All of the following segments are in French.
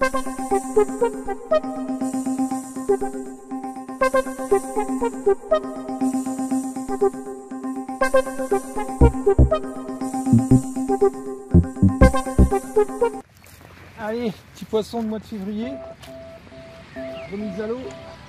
Allez, petit poisson de mois de février, remise à l'eau.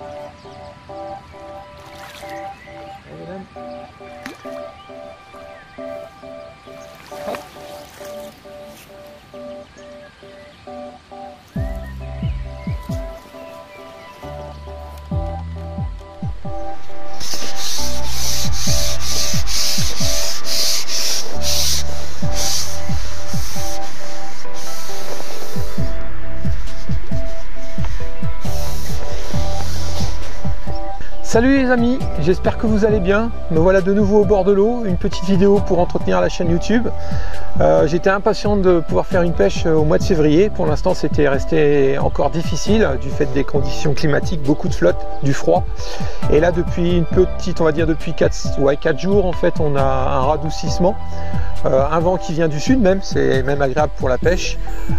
Salut les amis, j'espère que vous allez bien. Me voilà de nouveau au bord de l'eau, une petite vidéo pour entretenir la chaîne YouTube. J'étais impatient de pouvoir faire une pêche au mois de février. Pour l'instant c'était resté encore difficile du fait des conditions climatiques, beaucoup de flotte, du froid. Et là depuis une petite, on va dire depuis 4 jours en fait, on a un radoucissement. Un vent qui vient du sud même, c'est même agréable pour la pêche.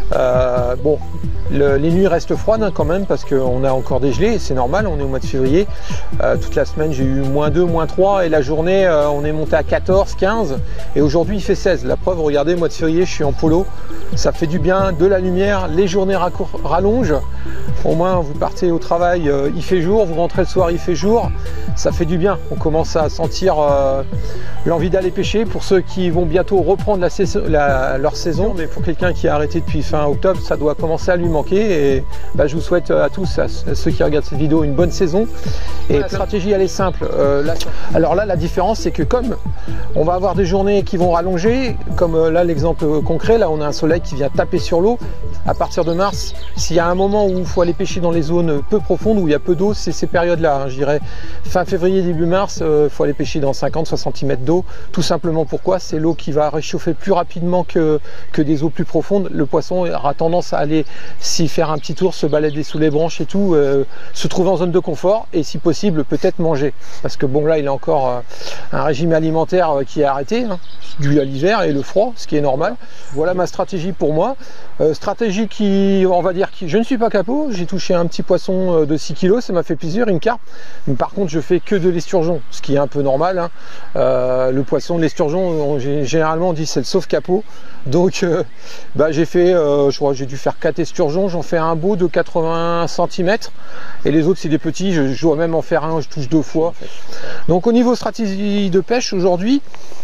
Bon, les nuits restent froides hein, quand même parce qu'on a encore des gelées, c'est normal, on est au mois de février. Toute la semaine j'ai eu -2, -3 et la journée on est monté à 14, 15 et aujourd'hui il fait 16. La preuve, regardez, mois de février je suis en polo, ça fait du bien, de la lumière, les journées rallongent. Au moins vous partez au travail, il fait jour, vous rentrez le soir, il fait jour, ça fait du bien. On commence à sentir l'envie d'aller pêcher pour ceux qui vont bientôt reprendre leur saison. Mais pour quelqu'un qui a arrêté depuis fin octobre, ça doit commencer à lui manquer. Et bah, je vous souhaite à tous, à ceux qui regardent cette vidéo, une bonne saison. Et la stratégie elle est simple. Alors là la différence c'est que comme on va avoir des journées qui vont rallonger, comme là l'exemple concret, là on a un soleil qui vient taper sur l'eau. À partir de mars, s'il y a un moment où il faut aller pêcher dans les zones peu profondes, où il y a peu d'eau, c'est ces périodes-là. Hein, je dirais fin février, début mars, il faut aller pêcher dans 50-60 cm d'eau. Tout simplement pourquoi? C'est l'eau qui va réchauffer plus rapidement que des eaux plus profondes. Le poisson aura tendance à aller s'y faire un petit tour, se balader sous les branches et tout, se trouver en zone de confort et si possible peut-être manger. Parce que bon là il a encore un régime alimentaire qui est arrêté, hein, dû à l'hiver et le froid, ce qui est normal. Voilà ma stratégie pour moi. Stratégie qui, on va dire, je ne suis pas capot, j'ai touché un petit poisson de 6 kg, ça m'a fait plaisir, une carpe. Mais par contre je fais que de l'esturgeon, ce qui est un peu normal. Hein. Le poisson de l'esturgeon, généralement on dit c'est le sauf capot. Donc bah, j'ai fait, je crois j'ai dû faire 4 esturgeons, j'en fais un beau de 80 cm et les autres c'est des petits, je dois même en faire un, je touche 2 fois. Donc au niveau stratégie de pêche aujourd'hui,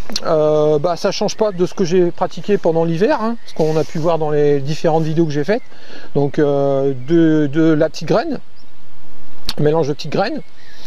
bah, ça change pas de ce que j'ai pratiqué pendant l'hiver, hein, ce qu'on a pu voir dans les différentes vidéos que j'ai faites. Donc de la petite graine, mélange de petites graines.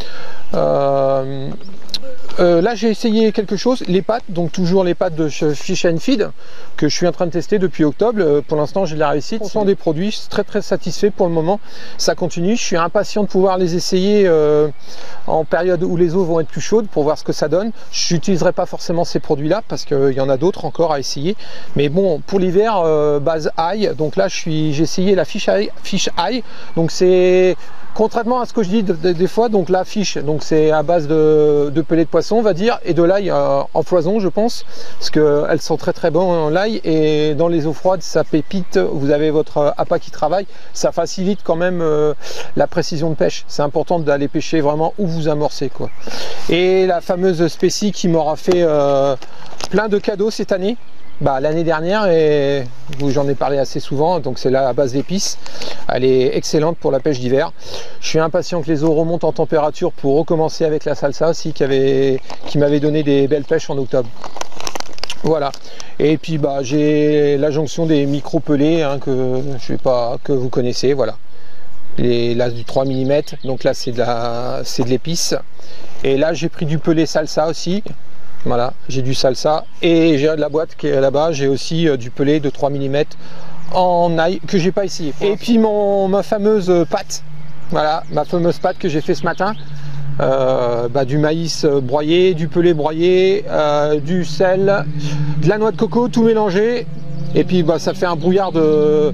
Là j'ai essayé quelque chose, les pâtes, donc toujours les pâtes de Fish and Feed que je suis en train de tester depuis octobre. Pour l'instant j'ai de la réussite, sont des produits, je suis très satisfait pour le moment, ça continue. Je suis impatient de pouvoir les essayer en période où les eaux vont être plus chaudes pour voir ce que ça donne. Je n'utiliserai pas forcément ces produits là parce qu'il y en a d'autres encore à essayer, mais bon pour l'hiver base ail, donc là j'ai essayé la Fish Eye, donc c'est contrairement à ce que je dis des fois, donc la fiche, donc c'est à base de pelés de poisson, on va dire, et de l'ail en foison, je pense, parce qu'elles sont très bonnes l'ail, et dans les eaux froides, ça pépite, vous avez votre appât qui travaille, ça facilite quand même la précision de pêche. C'est important d'aller pêcher vraiment où vous amorcez, quoi. Et la fameuse spécie qui m'aura fait plein de cadeaux cette année. Bah, l'année dernière, et j'en ai parlé assez souvent, donc c'est là à base d'épices. Elle est excellente pour la pêche d'hiver. Je suis impatient que les eaux remontent en température pour recommencer avec la salsa aussi qui m'avait donné des belles pêches en octobre. Voilà. Et puis bah, j'ai la jonction des micro pelés hein, que vous connaissez. Voilà. Là du 3 mm, donc là c'est de l'épice. Et là j'ai pris du pelé salsa aussi. Voilà, j'ai du salsa et j'ai de la boîte qui est là-bas, j'ai aussi du pelé de 3 mm en ail que j'ai pas essayé. Et puis ma fameuse pâte, voilà, ma fameuse pâte que j'ai fait ce matin, bah, du maïs broyé, du pelé broyé, du sel, de la noix de coco, tout mélangé. Et puis bah, ça fait un brouillard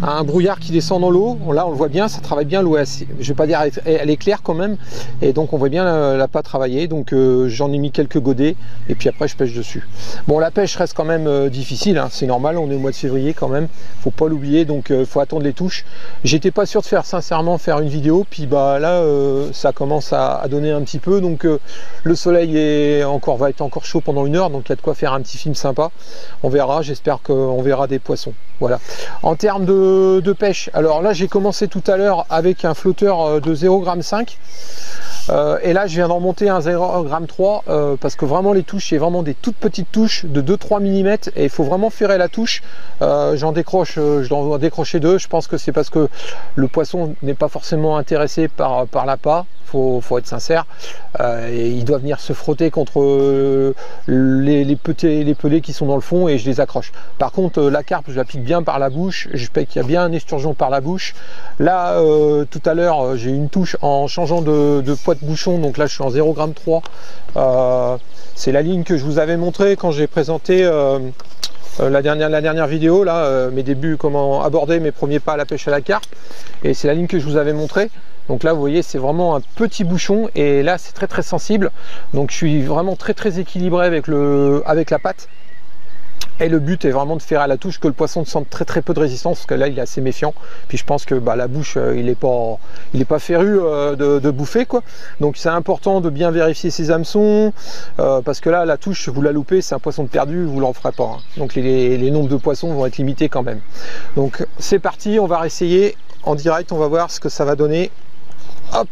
un brouillard qui descend dans l'eau. Là on le voit bien, ça travaille bien l'eau. Je vais pas dire elle est claire quand même, et donc on voit bien la patte travailler. Donc j'en ai mis quelques godets et puis après je pêche dessus. Bon, la pêche reste quand même difficile, hein, c'est normal, on est au mois de février quand même, faut pas l'oublier, donc faut attendre les touches. J'étais pas sûr de sincèrement faire une vidéo, puis bah là ça commence à donner un petit peu, donc le soleil va être encore chaud pendant 1 heure, donc il y a de quoi faire un petit film sympa. On verra, j'espère qu'on verra des poissons. Voilà. En termes de pêche, alors là j'ai commencé tout à l'heure avec un flotteur de 0,5 g. Et là je viens d'en monter un 0,3 g parce que vraiment les touches, c'est vraiment des toutes petites touches de 2-3 mm et il faut vraiment ferrer la touche. J'en décroche, je dois en décrocher 2. Je pense que c'est parce que le poisson n'est pas forcément intéressé par l'appât. Faut être sincère, et il doit venir se frotter contre les pelés qui sont dans le fond et je les accroche. Par contre la carpe je la pique bien par la bouche, je paye qu'il y a bien un esturgeon par la bouche. Là tout à l'heure j'ai eu une touche en changeant de poids de bouchon, donc là je suis en 0,3 g. C'est la ligne que je vous avais montré quand j'ai présenté la dernière vidéo, là, mes débuts, comment aborder mes premiers pas à la pêche à la carpe, et c'est la ligne que je vous avais montré. Donc là vous voyez c'est vraiment un petit bouchon et là c'est très sensible, donc je suis vraiment très équilibré avec la patte, et le but est vraiment de faire à la touche que le poisson sente très peu de résistance, parce que là il est assez méfiant, puis je pense que bah, la bouche il est pas féru de bouffer quoi. Donc c'est important de bien vérifier ses hameçons, parce que là la touche vous la loupez, c'est un poisson de perdu, vous l'en ferez pas, hein. Donc les nombres de poissons vont être limités quand même. Donc c'est parti, on va réessayer en direct, on va voir ce que ça va donner. Hop.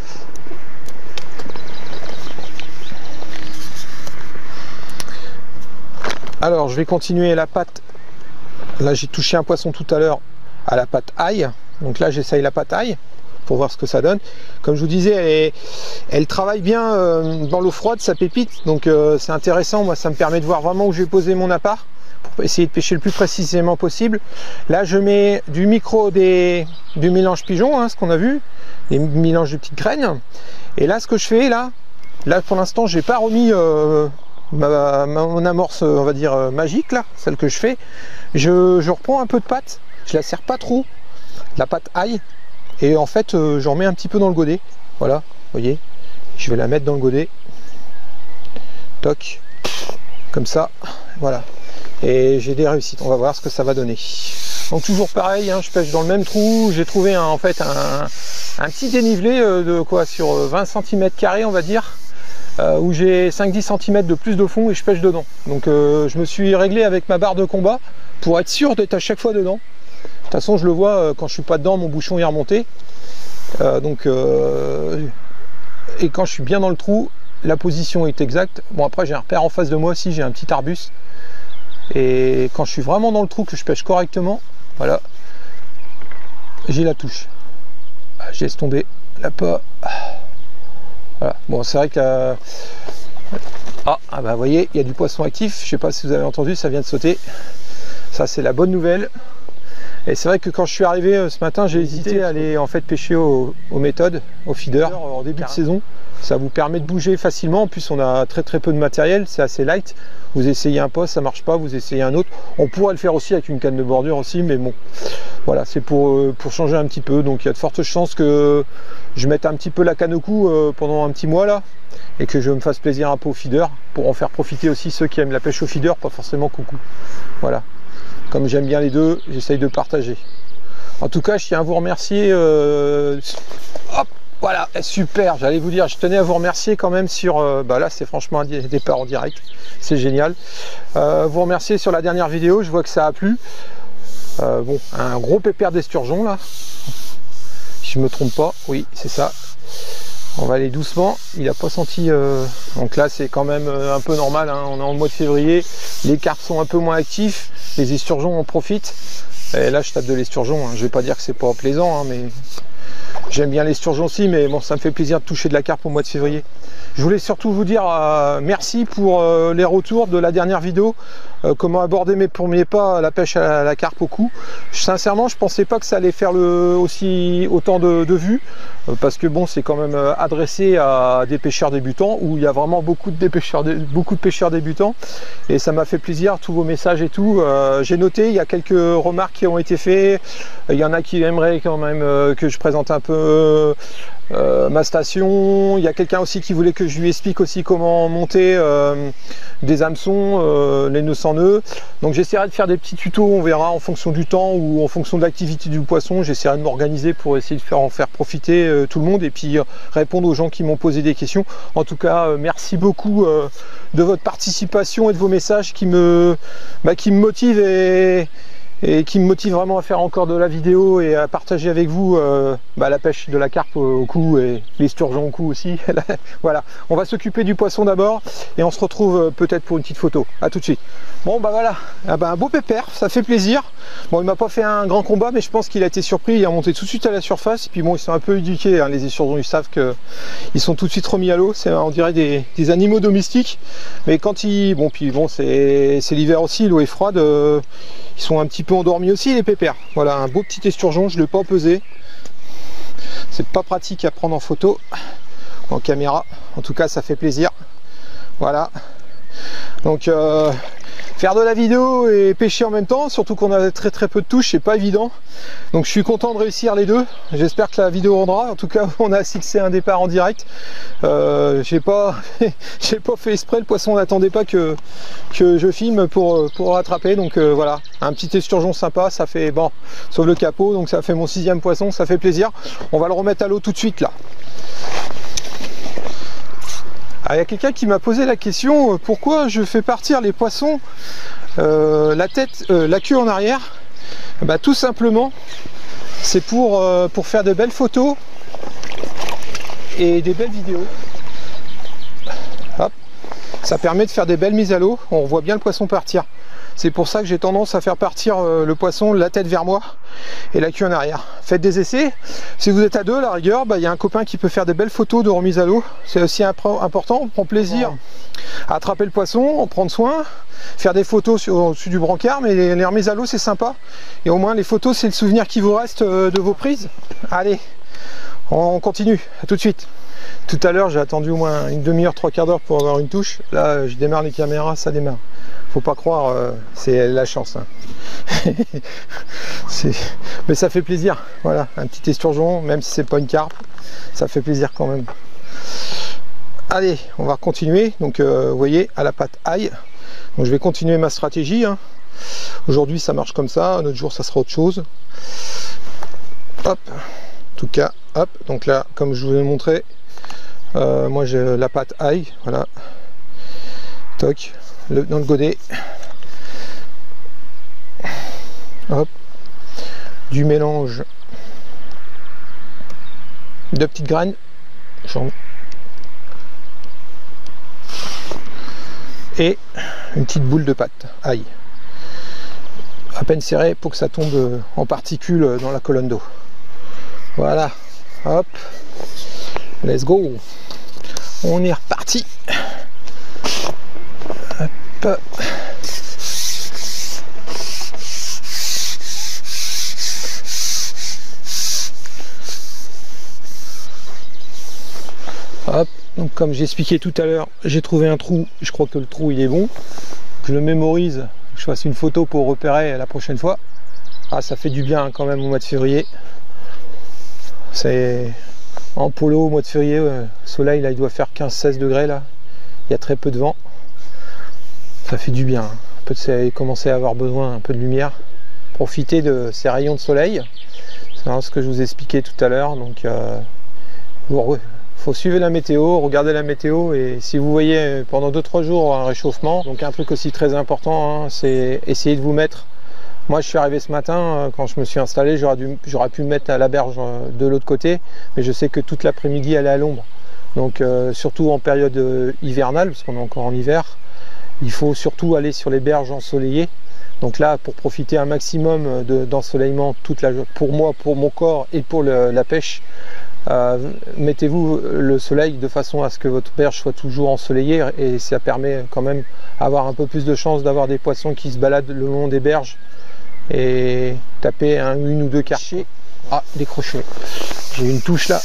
Alors je vais continuer la patte. Là j'ai touché un poisson tout à l'heure à la patte ail, donc là j'essaye la patte ail pour voir ce que ça donne. Comme je vous disais, elle travaille bien dans l'eau froide, ça pépite, donc c'est intéressant. Moi ça me permet de voir vraiment où je vais poser mon appât pour essayer de pêcher le plus précisément possible. Là je mets du du mélange pigeon, hein, ce qu'on a vu, des mélanges de petites graines. Et là ce que je fais là pour l'instant j'ai pas remis mon amorce, on va dire magique, là, celle que je fais. Je reprends un peu de pâte, je la serre pas trop, la pâte ail, et en fait j'en mets un petit peu dans le godet. Voilà, vous voyez, je vais la mettre dans le godet, toc, comme ça, voilà. Et j'ai des réussites, on va voir ce que ça va donner. Donc toujours pareil, hein, je pêche dans le même trou. J'ai trouvé en fait un petit dénivelé de quoi, sur 20 cm² on va dire, où j'ai 5-10 cm de plus de fond et je pêche dedans. Donc je me suis réglé avec ma barre de combat pour être sûr d'être à chaque fois dedans. De toute façon je le vois, quand je suis pas dedans mon bouchon est remonté. Et quand je suis bien dans le trou, la position est exacte. Bon après j'ai un repère en face de moi aussi, j'ai un petit arbuste. Et quand je suis vraiment dans le trou, que je pêche correctement, voilà, j'ai la touche. Je laisse tomber la pas. Voilà. Bon, c'est vrai que bah vous voyez, il y a du poisson actif. Je sais pas si vous avez entendu, ça vient de sauter. Ça c'est la bonne nouvelle. Et c'est vrai que quand je suis arrivé ce matin, j'ai hésité à aller en fait pêcher aux méthodes, au feeder en début de saison. Ça vous permet de bouger facilement. En plus, on a très peu de matériel, c'est assez light. Vous essayez un poste, ça marche pas, vous essayez un autre. On pourrait le faire aussi avec une canne de bordure aussi, mais bon, voilà, c'est pour changer un petit peu. Donc il y a de fortes chances que je mette un petit peu la canne au cou pendant un petit mois là, et que je me fasse plaisir un peu au feeder, pour en faire profiter aussi ceux qui aiment la pêche au feeder, pas forcément coucou. Voilà, comme j'aime bien les deux, j'essaye de partager. En tout cas, je tiens à vous remercier. Hop, voilà, super, j'allais vous dire, je tenais à vous remercier quand même sur, là c'est franchement un départ en direct, c'est génial. Vous remercier sur la dernière vidéo, je vois que ça a plu. Bon, un gros pépère d'esturgeon là, si je me trompe pas, oui c'est ça. On va aller doucement, il n'a pas senti, donc là c'est quand même un peu normal, hein. On est en mois de février, les carpes sont un peu moins actifs, les esturgeons en profitent. Et là je tape de l'esturgeon, hein. Je vais pas dire que c'est pas plaisant, hein, mais J'aime bien l'esturgeon aussi, mais bon, ça me fait plaisir de toucher de la carpe au mois de février. Je voulais surtout vous dire merci pour les retours de la dernière vidéo, comment aborder mes premiers pas à la pêche à la carpe au cou. Sincèrement, je pensais pas que ça allait faire autant de vues, parce que bon, c'est quand même adressé à des pêcheurs débutants, où il y a vraiment beaucoup de pêcheurs débutants, et ça m'a fait plaisir, tous vos messages et tout. J'ai noté, il y a quelques remarques qui ont été faites, il y en a qui aimeraient quand même que je présente un peu ma station. Il y a quelqu'un aussi qui voulait que je lui explique aussi comment monter des hameçons, les nœuds sans nœuds. Donc j'essaierai de faire des petits tutos, on verra en fonction du temps ou en fonction de l'activité du poisson. J'essaierai de m'organiser pour essayer de en faire profiter tout le monde et puis répondre aux gens qui m'ont posé des questions. En tout cas, merci beaucoup de votre participation et de vos messages qui me motivent et qui me motive vraiment à faire encore de la vidéo et à partager avec vous la pêche de la carpe au cou et l'esturgeon au cou aussi. Voilà, on va s'occuper du poisson d'abord et on se retrouve peut-être pour une petite photo. À tout de suite. Bon bah voilà, un beau pépère, ça fait plaisir. Bon, il m'a pas fait un grand combat, mais je pense qu'il a été surpris, il est remonté tout de suite à la surface. Et puis bon, ils sont un peu éduqués, hein, les esturgeons, ils savent qu'ils sont tout de suite remis à l'eau. C'est, on dirait des animaux domestiques. Mais quand ils... Bon, puis bon, c'est l'hiver aussi, l'eau est froide. Ils sont un petit peu endormis aussi, les pépères. Voilà, un beau petit esturgeon, je ne l'ai pas pesé. C'est pas pratique à prendre en photo, en caméra. En tout cas, ça fait plaisir. Voilà. Donc, faire de la vidéo et pêcher en même temps, surtout qu'on a très peu de touches, c'est pas évident. Donc je suis content de réussir les deux. J'espère que la vidéo rendra. En tout cas, on a fixé un départ en direct. J'ai pas fait exprès, le poisson n'attendait pas que je filme pour rattraper. Donc voilà, un petit esturgeon sympa, ça fait bon, sauf le capot, donc ça fait mon 6e poisson, ça fait plaisir. On va le remettre à l'eau tout de suite là. Il y a quelqu'un qui m'a posé la question pourquoi je fais partir les poissons la queue en arrière. Bah, tout simplement c'est pour faire de belles photos et des belles vidéos. Hop. Ça permet de faire des belles mises à l'eau, on voit bien le poisson partir. C'est pour ça que j'ai tendance à faire partir le poisson la tête vers moi et la queue en arrière. Faites des essais. Si vous êtes à deux, à la rigueur, il y a un copain qui peut faire des belles photos de remise à l'eau. C'est aussi important, on prend plaisir à attraper le poisson, en prendre soin, faire des photos au-dessus du brancard, mais les remises à l'eau c'est sympa. Et au moins les photos c'est le souvenir qui vous reste de vos prises. Allez, on continue, à tout de suite. Tout à l'heure j'ai attendu au moins une demi-heure, 3/4 d'heure pour avoir une touche. Là je démarre les caméras, ça démarre. Faut pas croire, c'est la chance. Hein. Mais ça fait plaisir. Voilà, un petit esturgeon, même si c'est pas une carpe, ça fait plaisir quand même. Allez, on va continuer. Donc vous voyez, à la patte ail. Donc je vais continuer ma stratégie. Hein. Aujourd'hui ça marche comme ça, un autre jour ça sera autre chose. Hop, en tout cas, hop. Donc là, comme je vous ai montré, moi j'ai la patte ail, voilà. Toc. Dans le godet, hop, du mélange de petites graines, et une petite boule de pâte, ail, à peine serrée pour que ça tombe en particules dans la colonne d'eau. Voilà, hop, let's go, on est reparti. Hop, donc comme j'ai expliqué tout à l'heure, j'ai trouvé un trou, je crois que le trou il est bon. Je le mémorise, je fasse une photo pour repérer la prochaine fois. Ah, ça fait du bien hein, quand même au mois de février. C'est en polo au mois de février, soleil là il doit faire 15-16 degrés là, il y a très peu de vent. Ça fait du bien, hein. Commencer à avoir besoin un peu de lumière, profiter de ces rayons de soleil, c'est ce que je vous ai expliqué tout à l'heure. Donc faut suivre la météo, regarder la météo, et si vous voyez pendant 2-3 jours un réchauffement, donc un truc aussi très important, hein, c'est essayer de vous mettre. Moi je suis arrivé ce matin, quand je me suis installé, j'aurais pu me mettre à la berge de l'autre côté, mais je sais que toute l'après-midi elle est à l'ombre, donc surtout en période hivernale, parce qu'on est encore en hiver. Il faut surtout aller sur les berges ensoleillées Donc là, pour profiter un maximum d'ensoleillement pour moi, pour mon corps et pour la pêche, mettez-vous le soleil de façon à ce que votre berge soit toujours ensoleillée, et ça permet quand même d'avoir un peu plus de chance d'avoir des poissons qui se baladent le long des berges et taper une ou deux carpes. Ah, décroché. J'ai une touche là.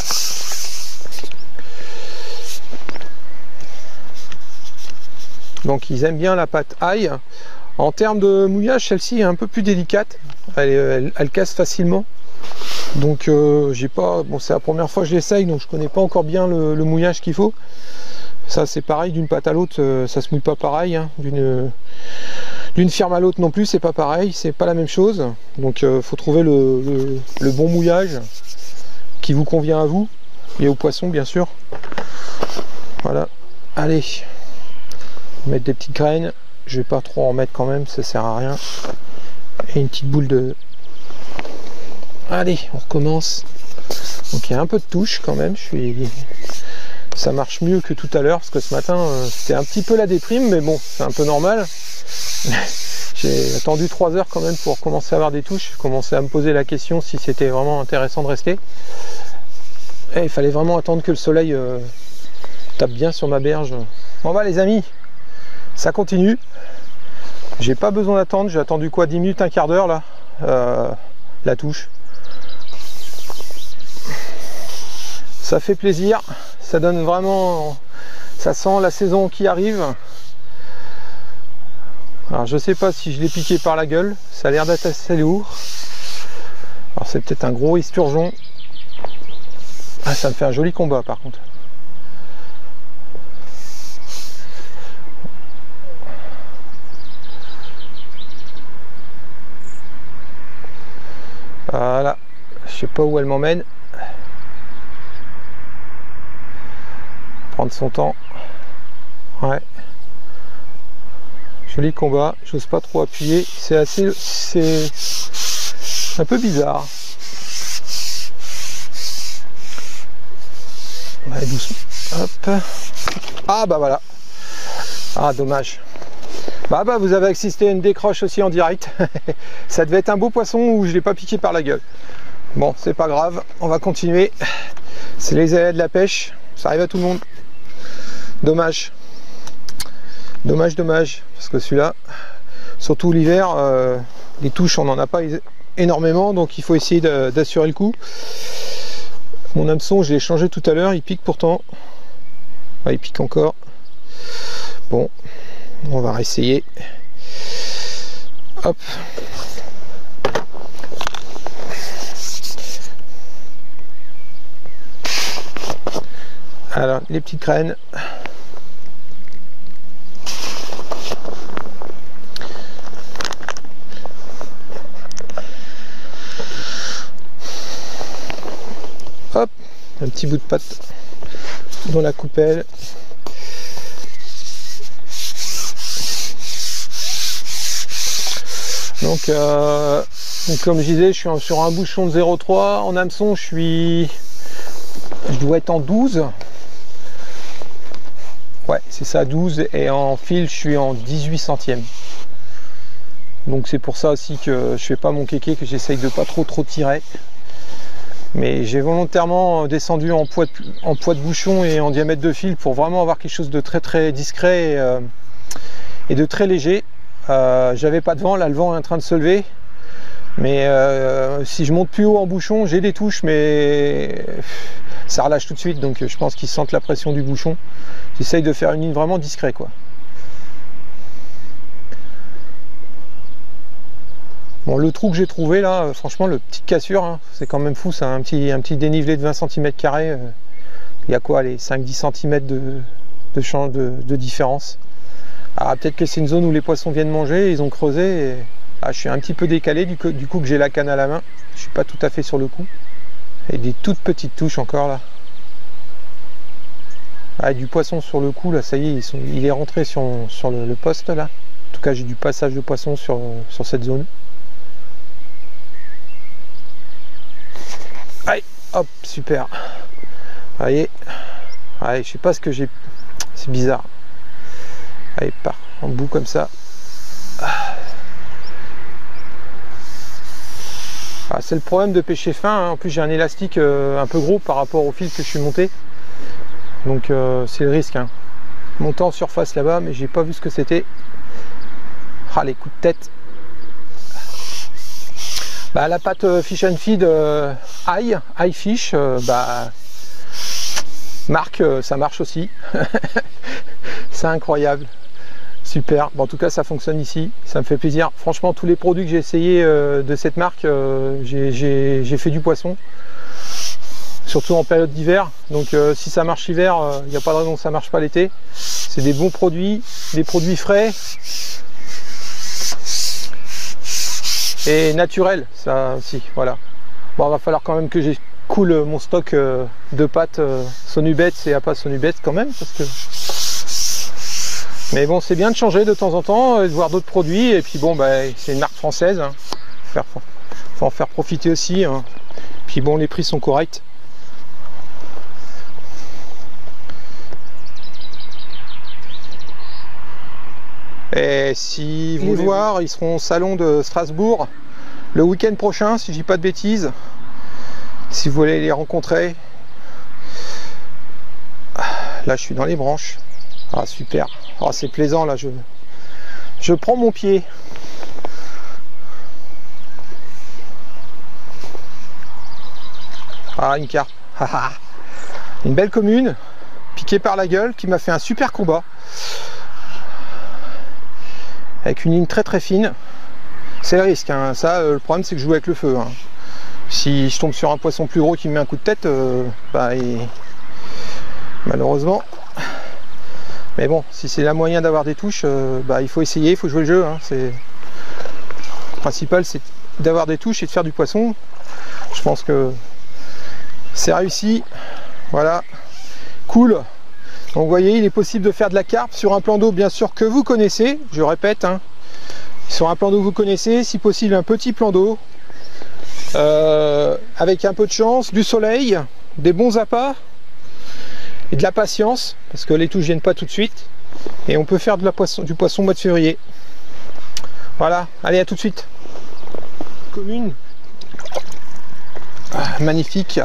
Donc ils aiment bien la pâte ail. En termes de mouillage, celle-ci est un peu plus délicate. Elle casse facilement. Donc j'ai pas. Bon, c'est la première fois que je l'essaye, donc je connais pas encore bien le mouillage qu'il faut. Ça c'est pareil, d'une pâte à l'autre, ça se mouille pas pareil. Hein. D'une firme à l'autre non plus, c'est pas pareil, c'est pas la même chose. Donc faut trouver le bon mouillage qui vous convient à vous et aux poissons bien sûr. Voilà. Allez. Mettre des petites graines. Je vais pas trop en mettre quand même, ça sert à rien. Et une petite boule de. Allez, on recommence. Donc il y a un peu de touche quand même. Ça marche mieux que tout à l'heure parce que ce matin c'était un petit peu la déprime, mais bon, c'est un peu normal. J'ai attendu 3 heures quand même pour commencer à avoir des touches. J'ai commencé à me poser la question si c'était vraiment intéressant de rester. Et il fallait vraiment attendre que le soleil tape bien sur ma berge. Bon bah les amis, ça continue. J'ai pas besoin d'attendre, j'ai attendu quoi, 10 minutes, un quart d'heure là, la touche. Ça fait plaisir, ça donne vraiment, ça sent la saison qui arrive. Alors je sais pas si je l'ai piqué par la gueule, ça a l'air d'être assez lourd. Alors c'est peut-être un gros esturgeon. Ah, ça me fait un joli combat par contre. Voilà, je sais pas où elle m'emmène. Prendre son temps. Ouais. Joli combat, j'ose pas trop appuyer. C'est un peu bizarre. Ouais, doucement. Hop. Ah bah voilà. Ah dommage. Bah vous avez assisté à une décroche aussi en direct. Ça devait être un beau poisson où je l'ai pas piqué par la gueule. Bon, c'est pas grave, on va continuer. C'est les aléas de la pêche, ça arrive à tout le monde. Dommage. Dommage, parce que celui-là, surtout l'hiver, les touches on n'en a pas énormément, donc il faut essayer d'assurer le coup. Mon hameçon, je l'ai changé tout à l'heure, il pique pourtant. Ah, il pique encore. Bon, on va réessayer. Hop. Alors, les petites graines. Hop, un petit bout de pâte dans la coupelle. Donc comme je disais, je suis sur un bouchon de 0,3. En hameçon, je dois être en 12. Ouais, c'est ça, 12. Et en fil, je suis en 18 centièmes. Donc c'est pour ça aussi que je fais pas mon kéké, que j'essaye de pas trop tirer. Mais j'ai volontairement descendu en poids de bouchon et en diamètre de fil pour vraiment avoir quelque chose de très discret et de très léger. J'avais pas de vent, là le vent est en train de se lever. Mais si je monte plus haut en bouchon, j'ai des touches, mais ça relâche tout de suite. Donc je pense qu'ils sentent la pression du bouchon. J'essaye de faire une ligne vraiment discrète, quoi. Bon, le trou que j'ai trouvé là, franchement, le petite cassure, hein, c'est quand même fou, c'est un petit dénivelé de 20 cm². Il y a quoi, les 5-10 cm de différence. Ah, peut-être que c'est une zone où les poissons viennent manger, ils ont creusé. Et... Ah, je suis un petit peu décalé du coup que j'ai la canne à la main. Je suis pas tout à fait sur le coup. Et des toutes petites touches encore là. Ah, du poisson sur le coup là, ça y est, il est rentré sur le poste là. En tout cas, j'ai du passage de poisson sur cette zone. Allez, hop, super. Allez, allez, je sais pas ce que j'ai. C'est bizarre. Allez, part en bout comme ça. Ah, c'est le problème de pêcher fin, hein. En plus j'ai un élastique un peu gros par rapport au fil que je suis monté. Donc c'est le risque, hein. Monter en surface là-bas, mais j'ai pas vu ce que c'était. Ah, les coups de tête. Bah, la pâte Fish and Feed iFish, bah, marque, ça marche aussi. C'est incroyable. Super. Bon, en tout cas, ça fonctionne ici. Ça me fait plaisir. Franchement, tous les produits que j'ai essayé de cette marque, j'ai fait du poisson. Surtout en période d'hiver. Donc, si ça marche l'hiver, il n'y a pas de raison que ça ne marche pas l'été. C'est des bons produits, des produits frais. Et naturel, ça aussi, voilà. Bon, va falloir quand même que j'écoule mon stock de pâtes Sonubet et Appa Sonubet quand même, parce que. Mais bon, c'est bien de changer de temps en temps, de voir d'autres produits. Et puis bon, bah, c'est une marque française, hein. Faut en faire profiter aussi, hein. Puis bon, les prix sont corrects. Et si vous voulez voir, ils seront au salon de Strasbourg le week-end prochain, si je dis pas de bêtises. Si vous voulez les rencontrer. Là, je suis dans les branches. Ah, super. Ah, c'est plaisant, là, je prends mon pied. Ah, une carpe. Une belle commune, piquée par la gueule, qui m'a fait un super combat. Avec une ligne très très fine. C'est le risque, hein. Ça, le problème c'est que je joue avec le feu, hein. Si je tombe sur un poisson plus gros qui me met un coup de tête, malheureusement. Mais bon, si c'est la moyen d'avoir des touches, il faut essayer, il faut jouer le jeu, hein. Le principal c'est d'avoir des touches et de faire du poisson. Je pense que c'est réussi. Voilà, cool. Donc vous voyez, il est possible de faire de la carpe sur un plan d'eau bien sûr que vous connaissez, je répète, hein, sur un plan d'eau que vous connaissez, si possible un petit plan d'eau, avec un peu de chance, du soleil, des bons appâts et de la patience, parce que les touches ne viennent pas tout de suite, et on peut faire du poisson au mois de février. Voilà, allez, à tout de suite. Commune, magnifique,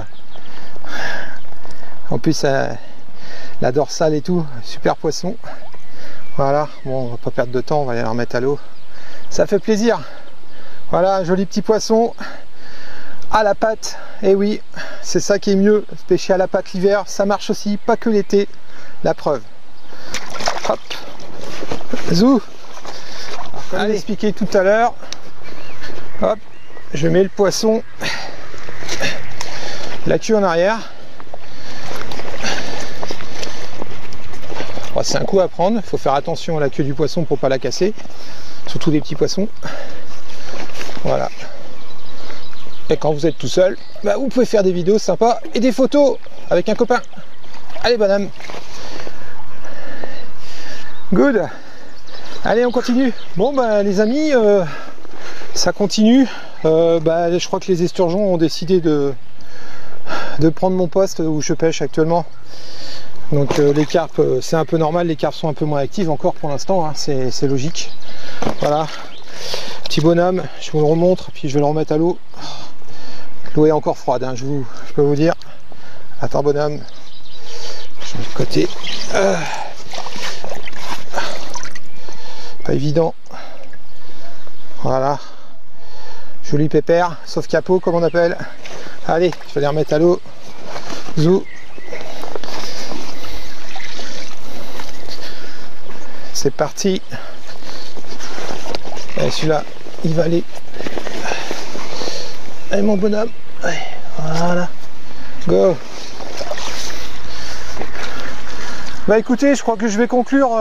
en plus la dorsale et tout, super poisson. Voilà, bon, on va pas perdre de temps, on va aller la remettre à l'eau. Ça fait plaisir. Voilà, un joli petit poisson à la pâte. Et oui, c'est ça qui est mieux, pêcher à la pâte l'hiver, ça marche aussi, pas que l'été. La preuve. Hop, zou. Comme j'ai expliqué tout à l'heure, hop, je mets le poisson, la queue en arrière. C'est un coup à prendre, il faut faire attention à la queue du poisson pour ne pas la casser, surtout des petits poissons. Voilà. Et quand vous êtes tout seul, vous pouvez faire des vidéos sympas et des photos avec un copain. Allez, bonhomme. Good. Allez, on continue. Bon, les amis, ça continue. Je crois que les esturgeons ont décidé de prendre mon poste où je pêche actuellement. Donc les carpes, c'est un peu normal, les carpes sont un peu moins actives encore pour l'instant, hein, c'est logique. Voilà, petit bonhomme, je vous le remontre, puis je vais le remettre à l'eau. L'eau est encore froide, hein, je peux vous dire. Attends, bonhomme, je mets de côté. Pas évident. Voilà, joli pépère, sauf capot comme on appelle. Allez, je vais les remettre à l'eau. Zou. C'est parti. Celui-là, il va aller. Allez, mon bonhomme. Voilà. Go. Écoutez, je crois que je vais conclure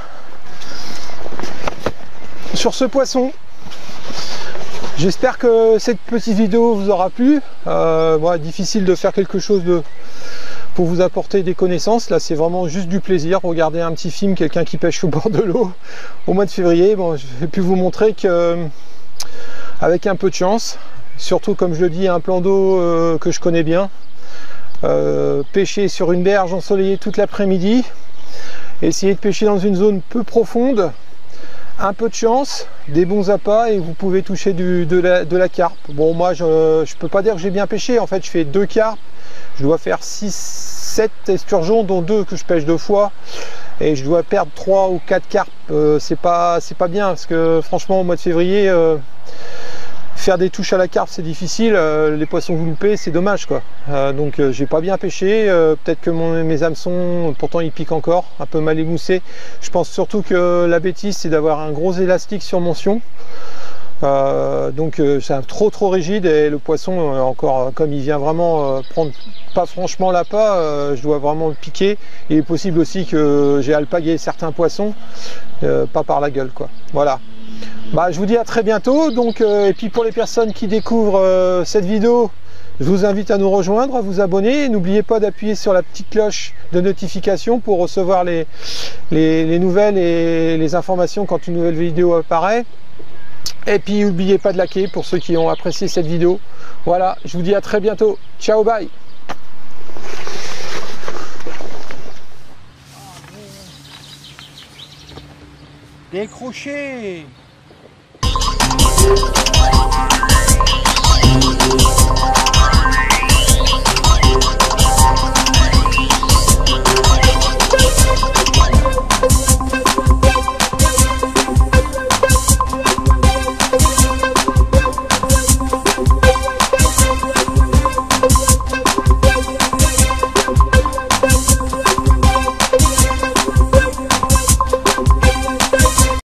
sur ce poisson. J'espère que cette petite vidéo vous aura plu. Difficile de faire quelque chose pour vous apporter des connaissances. Là, c'est vraiment juste du plaisir. Regardez un petit film, quelqu'un qui pêche au bord de l'eau au mois de février. Bon, j'ai pu vous montrer que avec un peu de chance, surtout comme je le dis, un plan d'eau que je connais bien, pêcher sur une berge ensoleillée toute l'après-midi, essayer de pêcher dans une zone peu profonde un peu de chance, des bons appâts et vous pouvez toucher de la carpe. Bon, moi je peux pas dire que j'ai bien pêché, en fait je fais 2 carpes, je dois faire 6-7 esturgeons dont 2 que je pêche 2 fois et je dois perdre 3 ou 4 carpes. C'est pas bien parce que franchement au mois de février faire des touches à la carpe c'est difficile, les poissons que vous loupez c'est dommage quoi. Donc j'ai pas bien pêché, peut-être que mes hameçons pourtant ils piquent encore, un peu mal émoussés. Je pense surtout que la bêtise c'est d'avoir un gros élastique sur mon sion. Donc c'est trop rigide et le poisson encore comme il vient vraiment prendre pas franchement l'appât, je dois vraiment le piquer. Il est possible aussi que j'ai alpagué certains poissons, pas par la gueule quoi. Voilà. Bah, je vous dis à très bientôt. Donc, et puis pour les personnes qui découvrent cette vidéo, je vous invite à nous rejoindre, à vous abonner. N'oubliez pas d'appuyer sur la petite cloche de notification pour recevoir les nouvelles et les informations quand une nouvelle vidéo apparaît. Et puis n'oubliez pas de liker pour ceux qui ont apprécié cette vidéo. Voilà, je vous dis à très bientôt. Ciao, bye. Décroché.